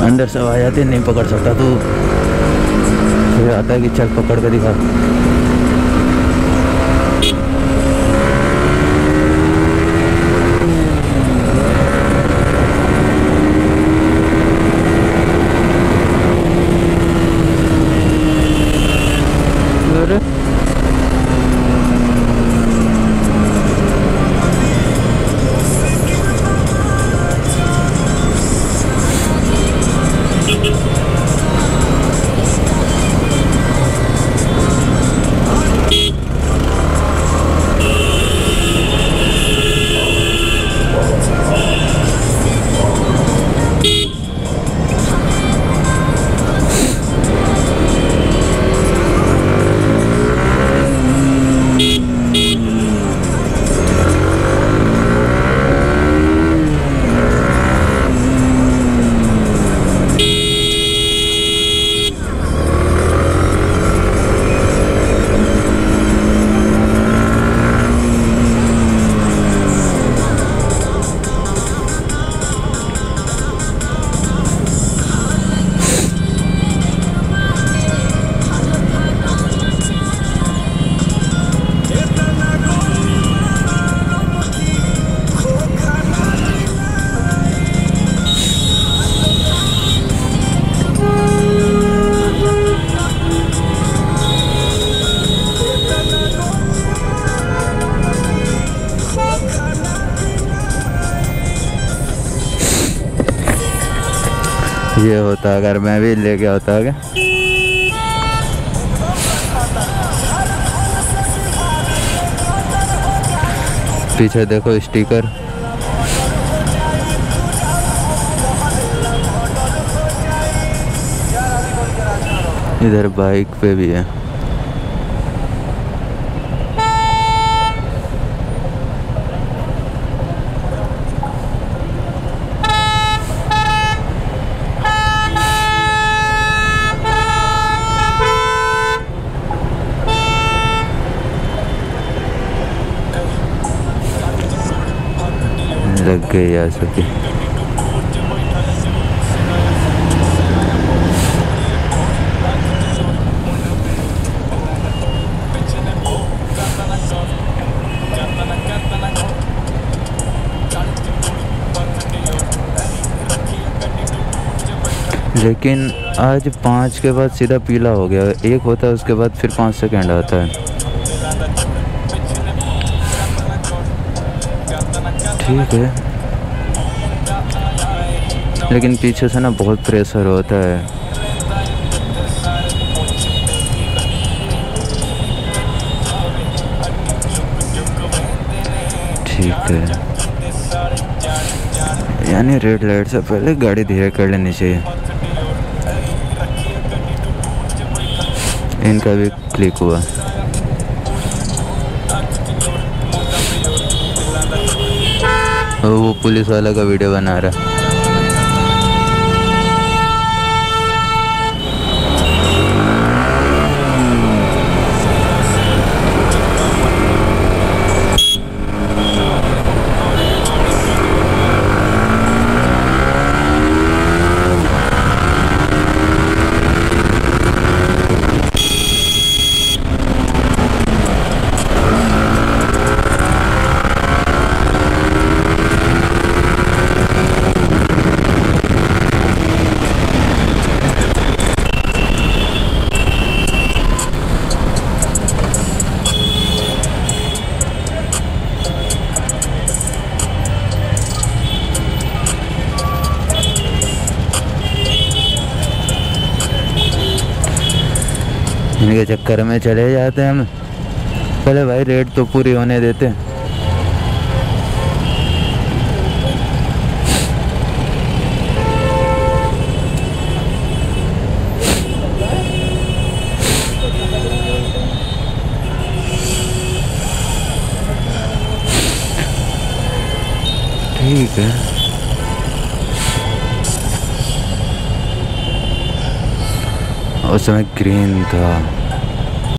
अंदर सब आ जाते, नहीं पकड़ सकता तू, फिर आता है कि चल पकड़ के दिखा। ये होता अगर मैं भी लेके आता क्या। पीछे देखो स्टिकर, इधर बाइक पे भी है। लग गए आ सके। लेकिन आज 5 के बाद सीधा पीला हो गया, 1 होता है उसके बाद फिर 5 सेकंड आता है। ठीक है, लेकिन पीछे से ना बहुत प्रेशर होता है। ठीक है, यानी रेड लाइट से पहले गाड़ी धीरे कर लेनी चाहिए। इनका भी क्लिक हुआ। वो पुलिस वाला का वीडियो बना रहा है। इनके चक्कर में चले जाते हैं हम। पहले भाई रेट तो पूरी होने देते। ठीक है, उस समय ग्रीन था।